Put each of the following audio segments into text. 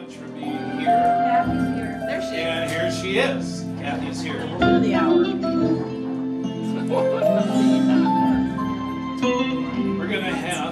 much for being here. Kathy's here. There she is. And here she is. Kathy's here. Of the hour. We're going to have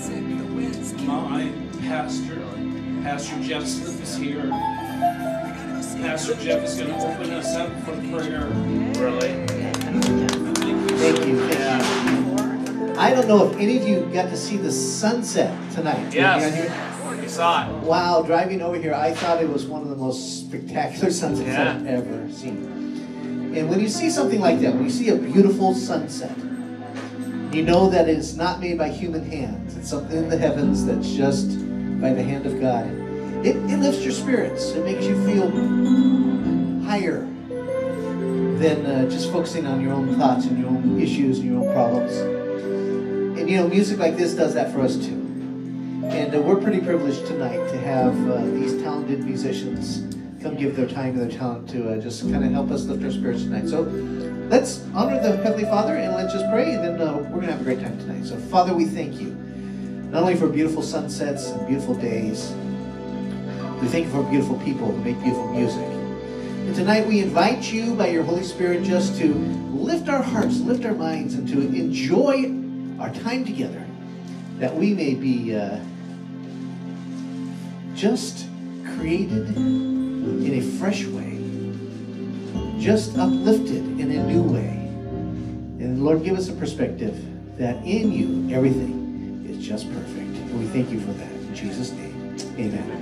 my pastor, Pastor Jeff Smith is here. Pastor Jeff is going to open us up for prayer. Really? Thank you. Yeah. I don't know if any of you got to see the sunset tonight. Yes. We saw it. Wow, driving over here, I thought it was one of the most spectacular sunsets I've ever seen. And when you see something like that, when you see a beautiful sunset, you know that it's not made by human hands. It's something in the heavens that's just by the hand of God. It lifts your spirits. It makes you feel higher than just focusing on your own thoughts and your own issues and your own problems. And you know, music like this does that for us too. And we're pretty privileged tonight to have these talented musicians come give their time and their talent to just kind of help us lift our spirits tonight. So let's honor the Heavenly Father and let's just pray, and then we're going to have a great time tonight. So Father, we thank you, not only for beautiful sunsets and beautiful days, we thank you for beautiful people who make beautiful music. And tonight we invite you by your Holy Spirit just to lift our hearts, lift our minds, and to enjoy our time together, that we may be just created in a fresh way, just uplifted in a new way. And Lord, give us a perspective that in you everything is just perfect. And we thank you for that. In Jesus' name, amen.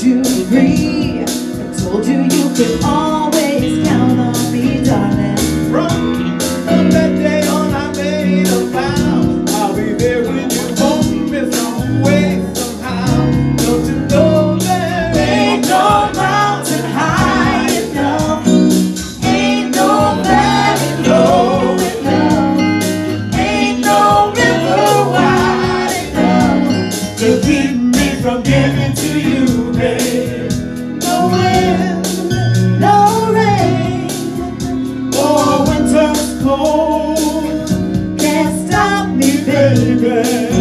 to agree. I told you you could always count on me, darling. From that day on, I made a vow. I'll be there when you won't miss some way somehow. Don't you know there ain't no mountain high enough, ain't no valley low enough, ain't no river wide enough to keep me from getting to you, babe. No wind, no rain, or winter's cold can't stop me, baby.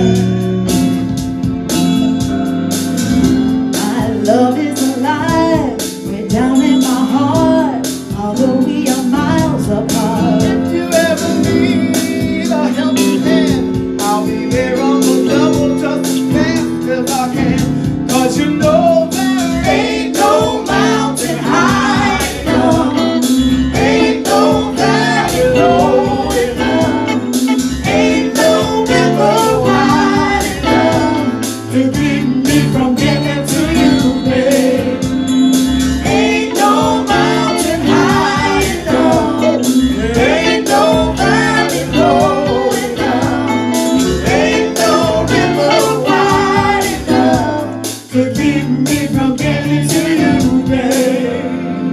My love is alive, way down in my heart, although we are miles apart. If you ever need a helping hand, I'll be there on the double just as fast as I can. 'Cause you know there ain't no mountain high enough, ain't no valley low enough, ain't no river wide enough to keep me from getting to you, babe. Ain't no mountain high enough, ain't no valley low enough, ain't no river wide enough to keep me from getting to you, babe.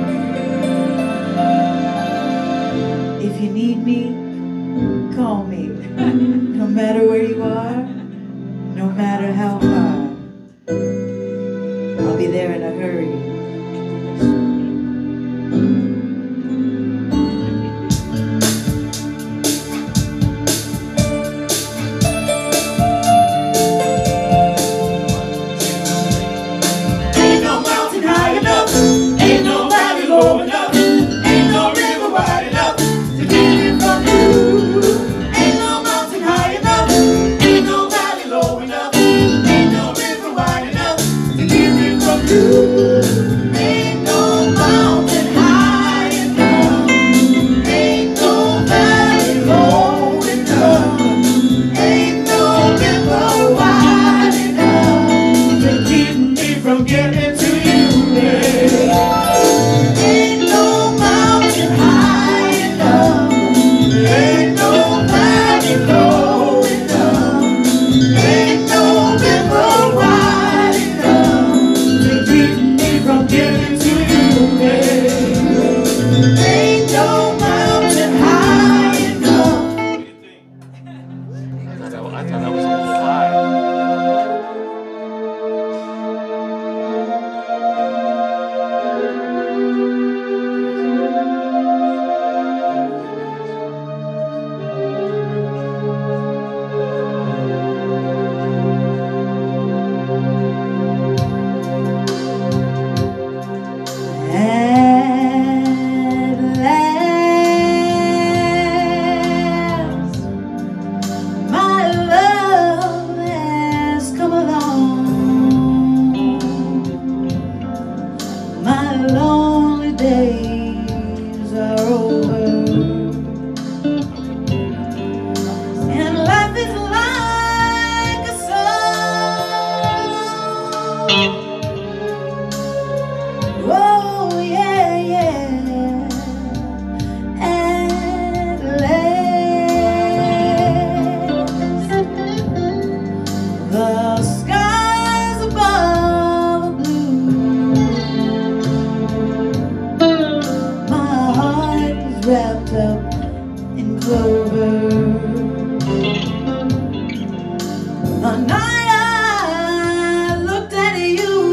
If you need me, call me. No matter where you are, no matter how far, I'll be there in a hurry. Ain't no mountain high enough, ain't no valley low enough, ain't no river wide enough to keep me from you. Ain't no mountain high enough, ain't no valley low enough, ain't no river wide enough to keep me from you. Ain't no mountain high enough, ain't no valley low enough, ain't no river wide enough to keep me from getting to you, babe. Ain't no mountain high enough, ain't no valley low enough, ain't no river wide enough to keep me from getting to you, babe. Ain't no mountain high enough. What do you think? I thought that was a little high. At last, my love has come along. My lonely days are over, and life is like a song. Oh yeah, yeah. At last, the skies above are blue. My heart is wrapped up in clover. The night I looked at you,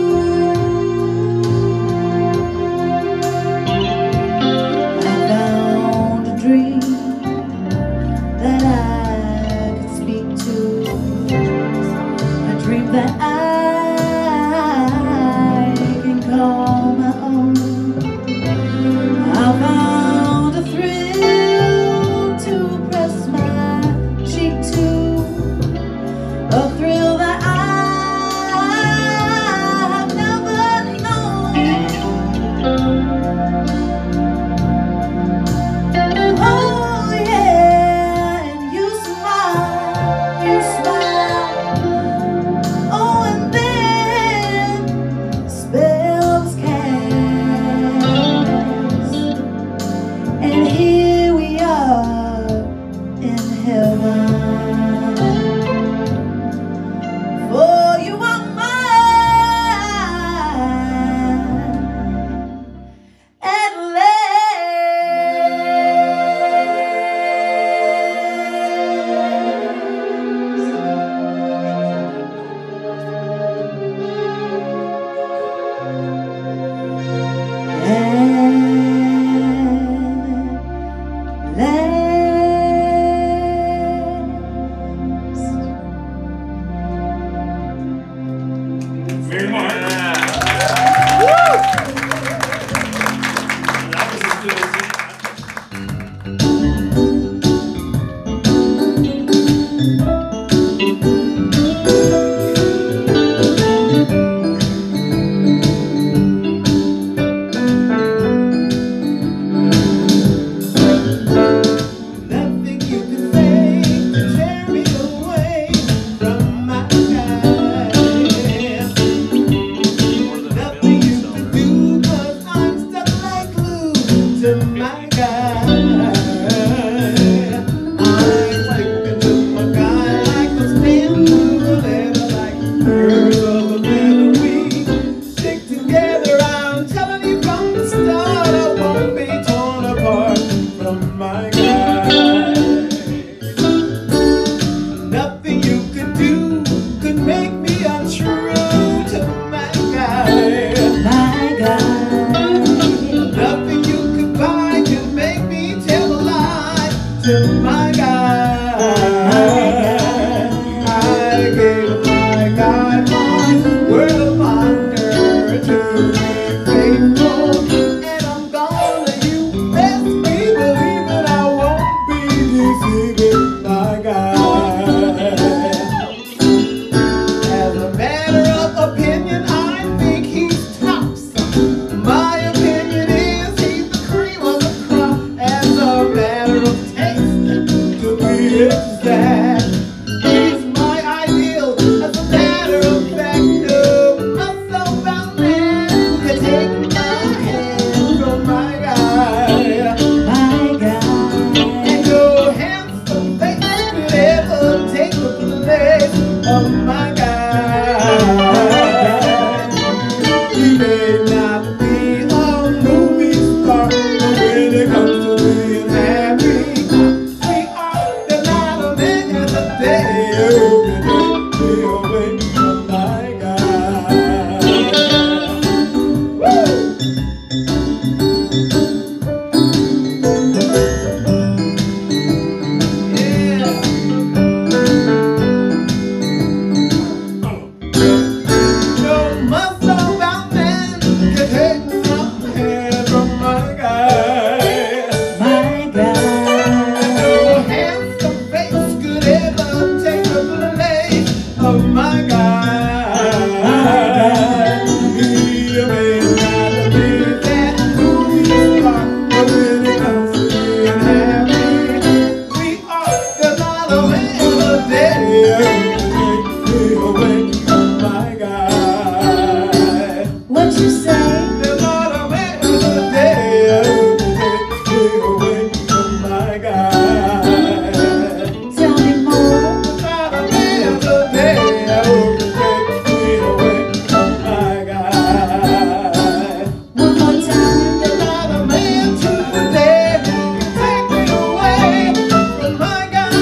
you say? There's not a better day to take me away from my guy. Tell me more. There's not a better day to take me away from my guy. One more time. There's not a man today who can take me away from my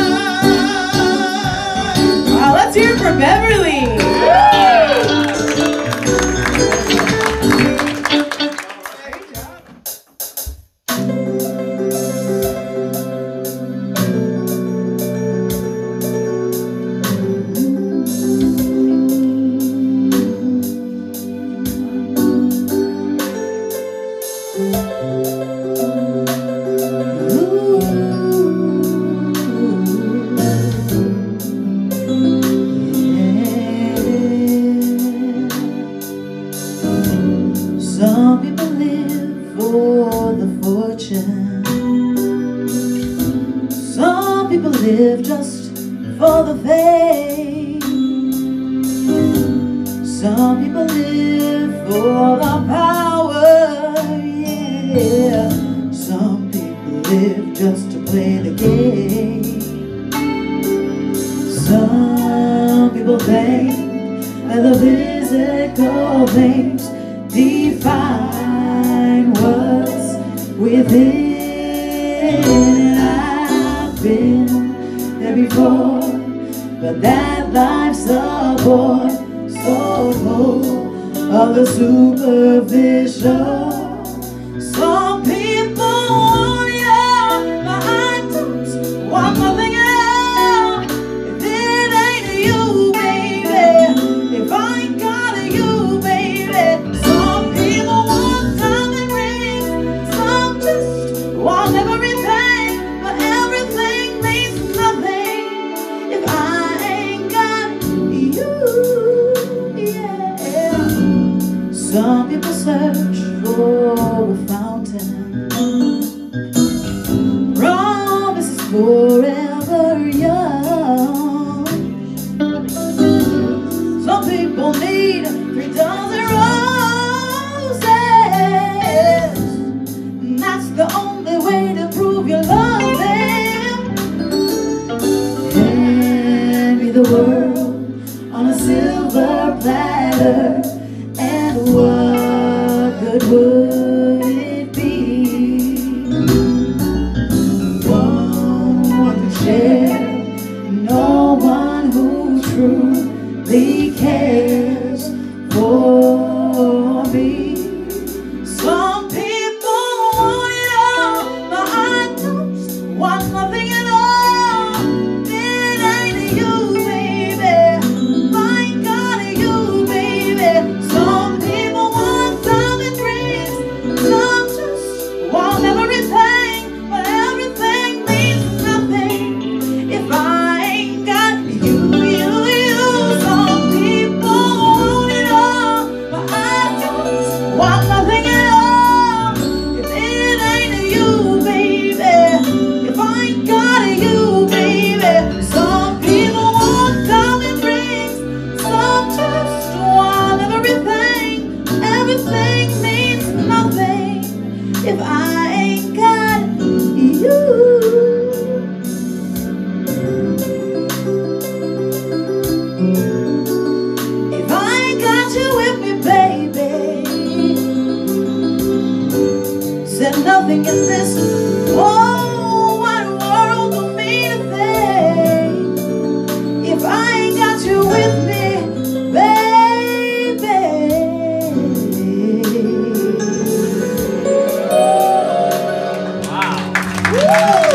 guy. Wow, let's hear it for Beverly. Some people live for the fortune. Some people live just for the fame. Some people live for the power, yeah. Some people live just to play the game. Some people think that the physical things define what's within. And I've been there before, but that life's a bore so full of the superficial. Some people want you, but I don't want nothing at all. If it ain't you, baby, if I ain't got you, baby. Some people want diamond rings, some just want everything, but everything means nothing if I ain't got you, yeah. Some people search for a fountain, promises forever young. Some people need 3 dozen roses, and that's the only way to prove you love them. Hand me the world on a silver platter, and what good would it be? No one to share, no one who truly cares for me. Some people want you, but I don't want nothing at all. It ain't you, baby, I ain't got you, baby. Some people want diamond rings, some just want everything, but everything means nothing if I ain't got you, you. Some people want it all, but I don't want nothing at all. If it ain't you, baby, if I ain't got you, baby. Some people want diamond rings, some just want everything. Everything means nothing if I ain't got you. If I ain't got you with me, baby, said nothing in this whole wide world will mean a thing. If I ain't got you with me, baby. Wow. Woo!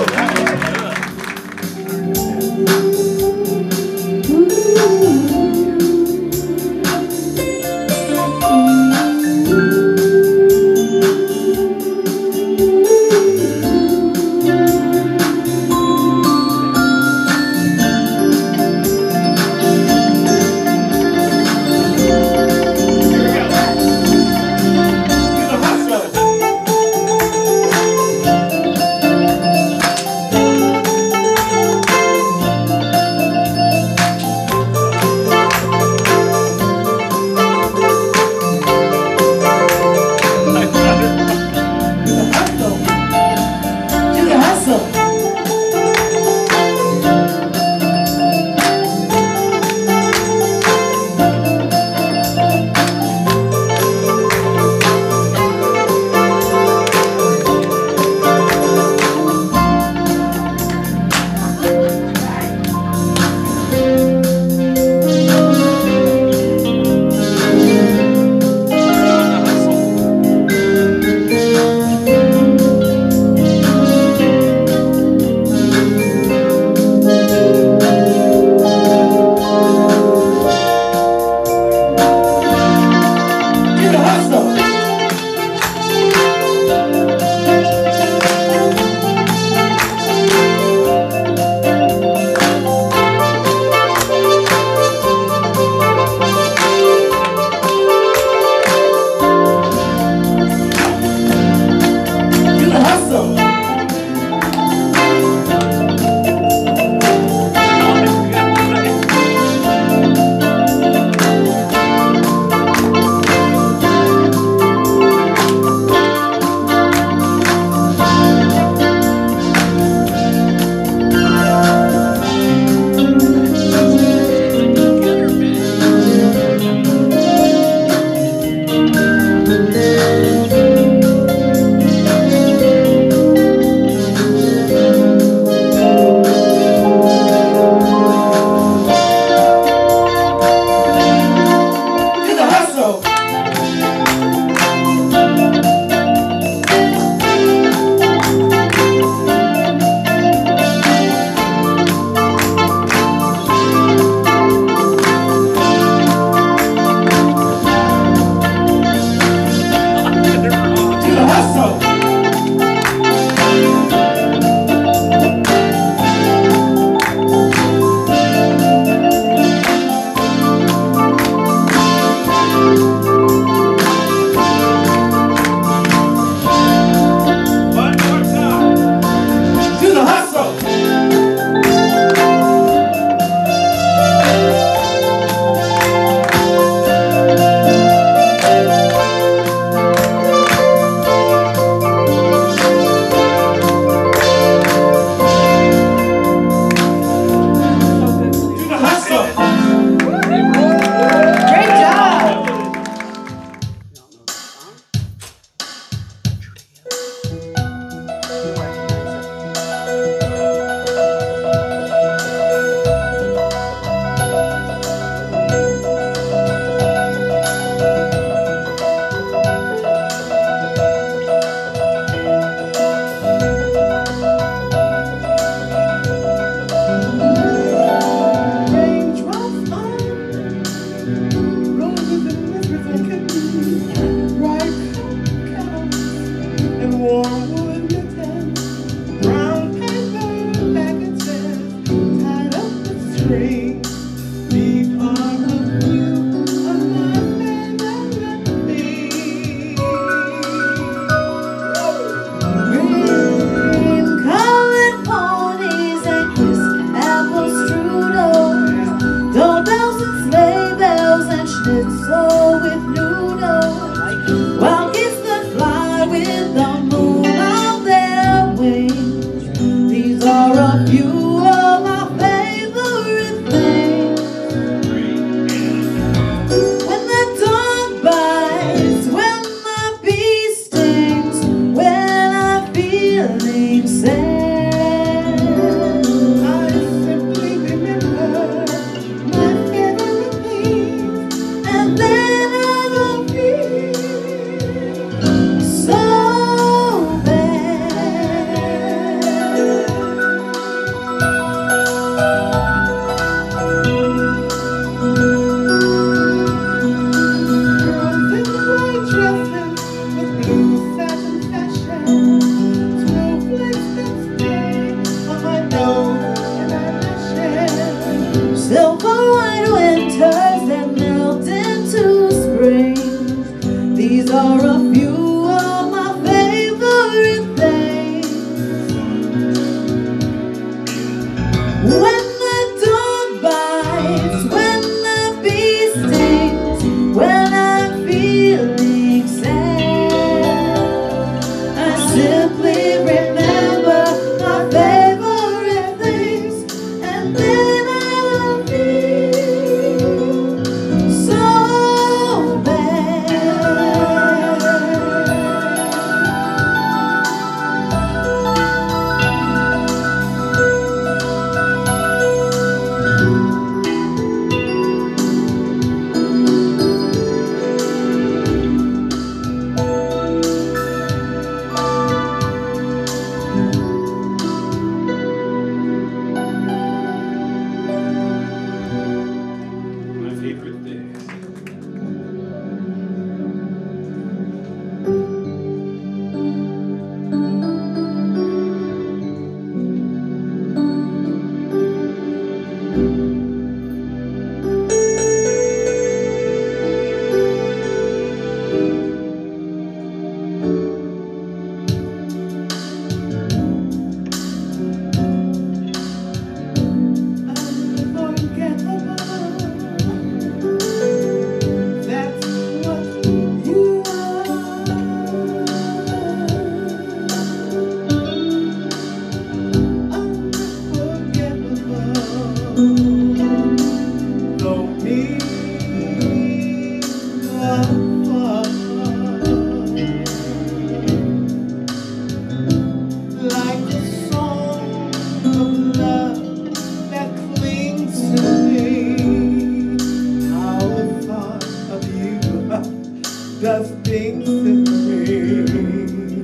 things that we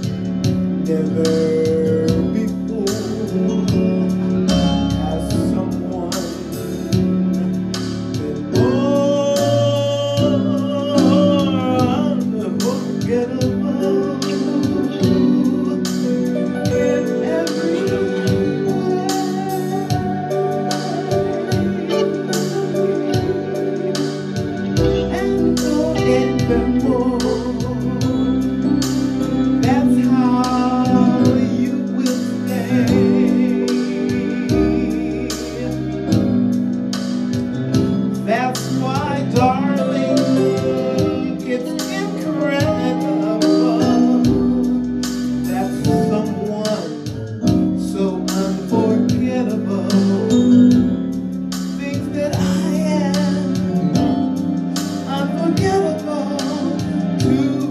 never before. Has someone been more unforgettable in every and forevermore? That's how you will stay. That's why, darling, it's incredible that someone so unforgettable thinks that I am unforgettable too.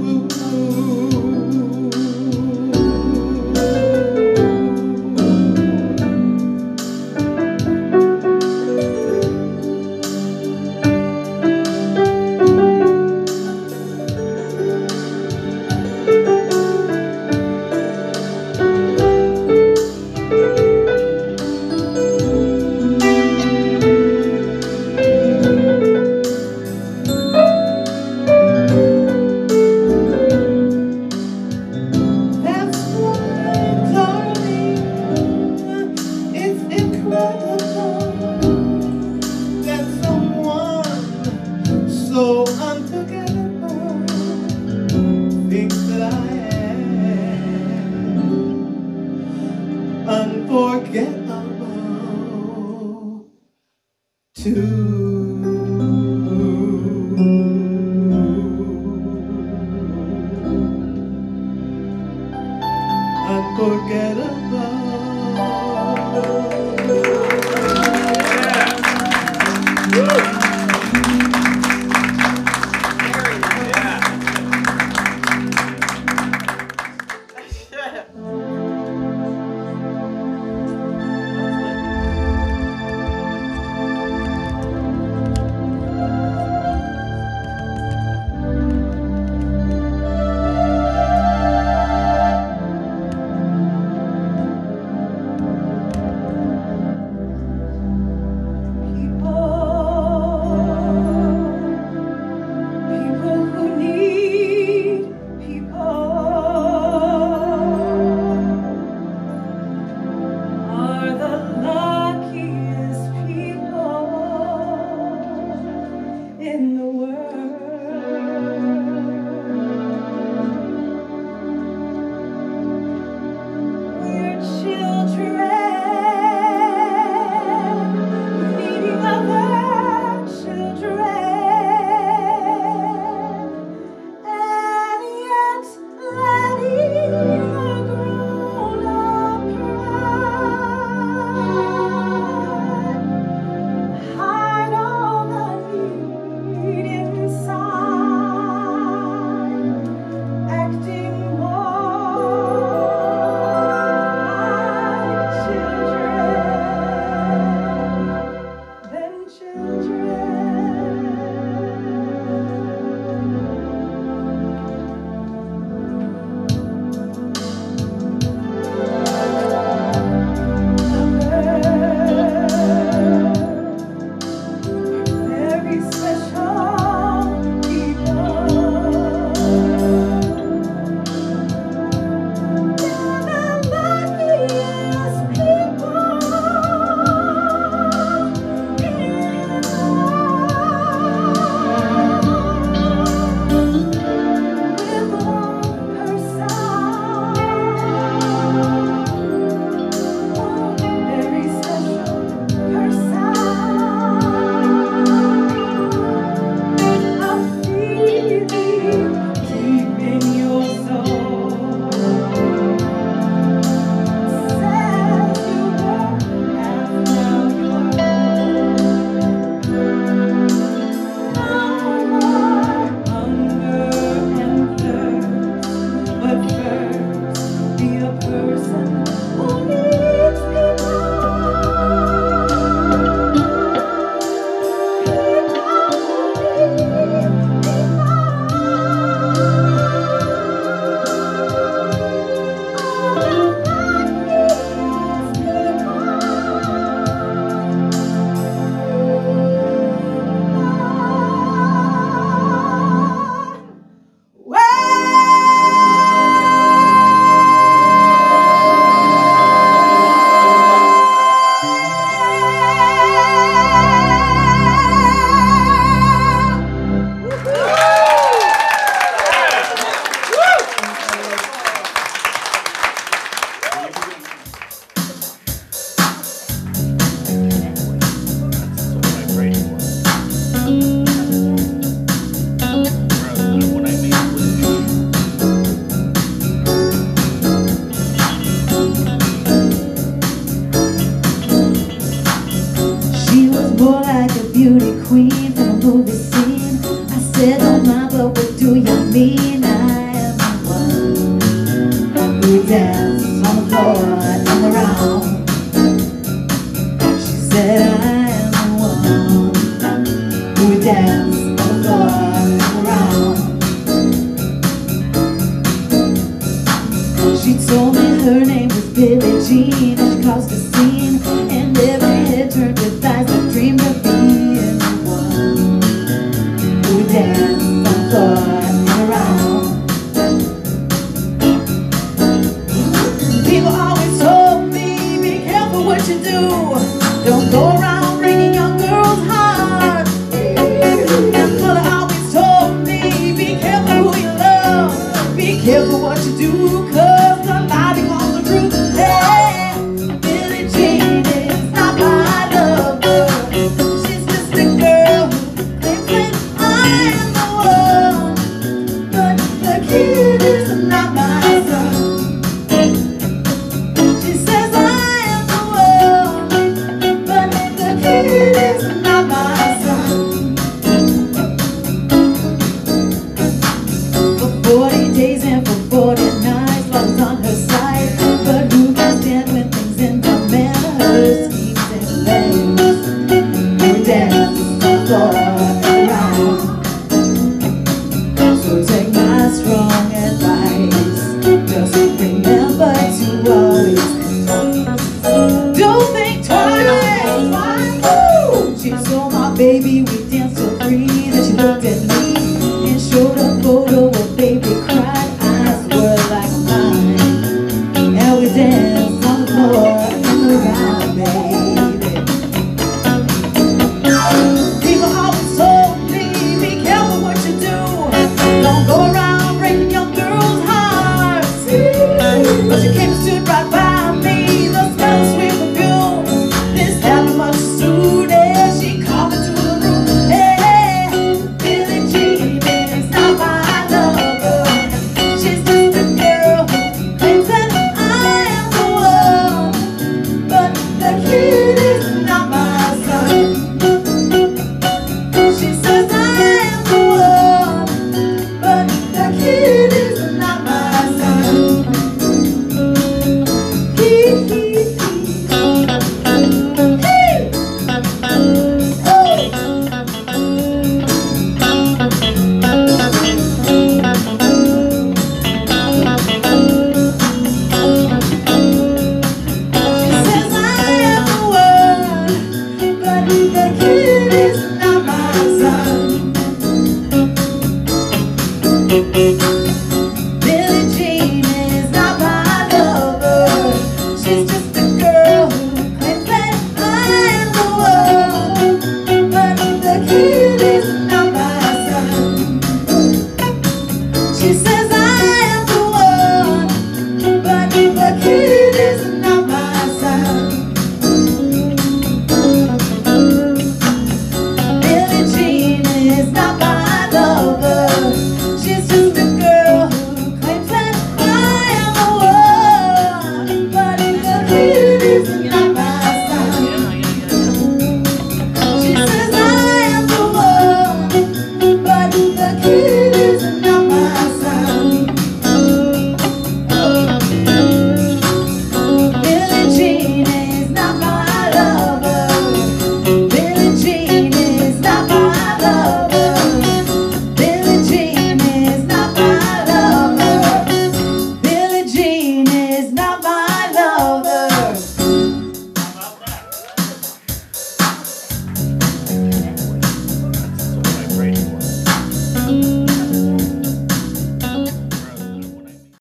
That's why, darling, it's incredible that someone so unforgettable thinks that I am unforgettable too. Jean, I am the one who dances on the floor and around. She said I am the one who dances on the floor and around. She told me her name was Billie Jean, and she caused a scene, and every head turned with eyes that dreamed of being the one who danced on the floor and around. People always told me, be careful what you do, don't go around breaking young girls' hearts. And mother always told me, be careful who you love, be careful what you do, 'cause somebody calls the truth. Hey, Billie Jean is not my lover, she's just a girl who claims that I am the one, but the kid is not my son. She says I am the one, but the kid is not my son. For 40